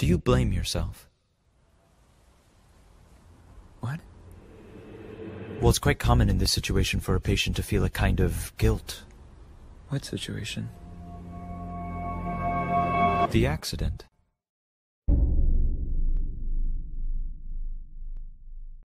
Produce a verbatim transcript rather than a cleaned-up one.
Do you blame yourself? What? Well, it's quite common in this situation for a patient to feel a kind of guilt. What situation? The accident.